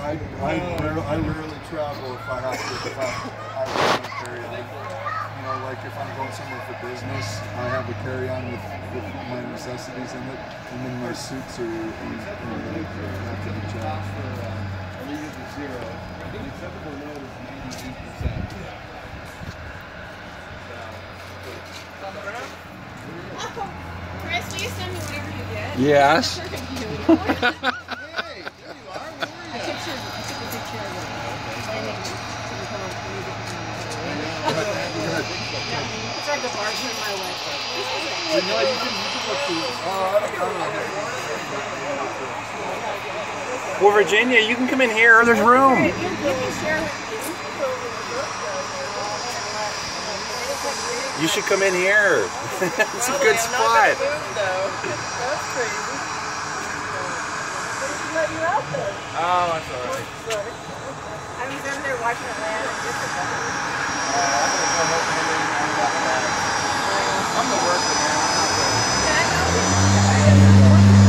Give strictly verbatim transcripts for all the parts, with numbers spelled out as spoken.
I, I, rarely, I rarely travel if I have to, if I, I want to carry on. You know, like if I'm going somewhere for business, I have a carry-on with, with my necessities in it, and then my suits are in, in the back of the check. I leave it to zero. The acceptable load is ninety-eight percent. Chris, will you send me whatever you get? Yes. Hey, there you are. Where were you? I took a picture of it. It's like the bars in my way. You know, you can, you can look through. Oh, I don't, I don't know. Well, Virginia, you can come in here. There's room. You can share with me. You should come in here. It's a good spot. That's crazy. Let you out there. Oh, that's all right. I was in there watching it land and different. I'm the worker, man. Yeah, I know.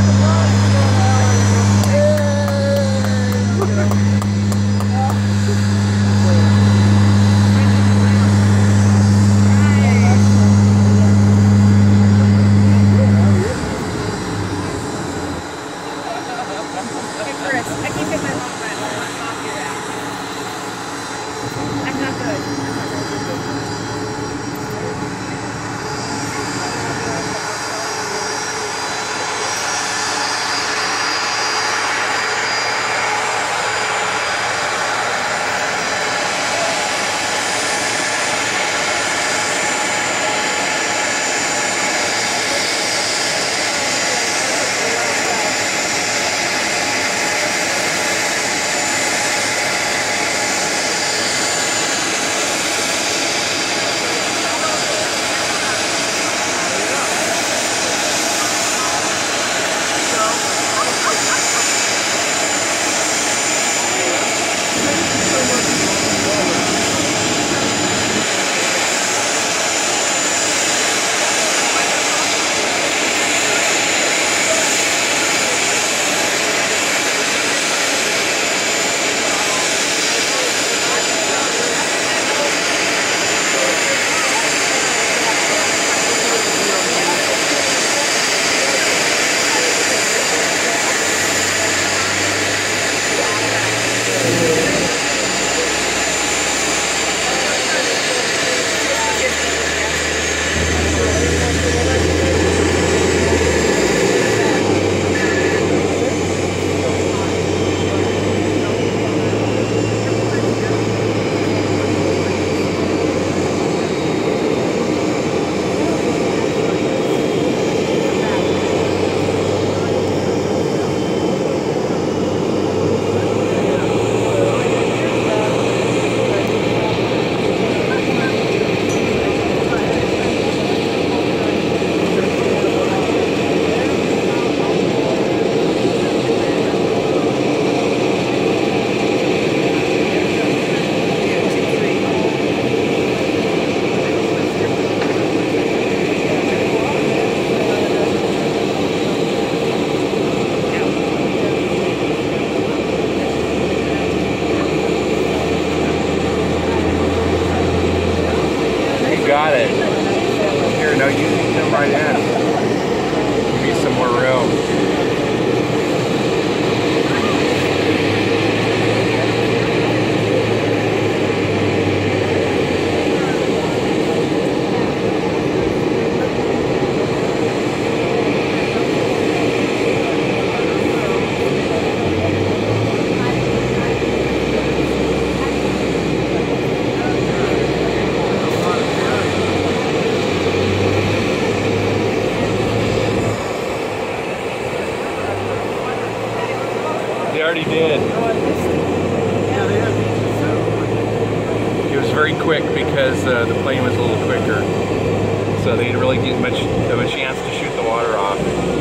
Got it. Here, no, you can come right in. Give me some more room. Already did. It was very quick because uh, the plane was a little quicker, so they didn't really get much of a chance to shoot the water off.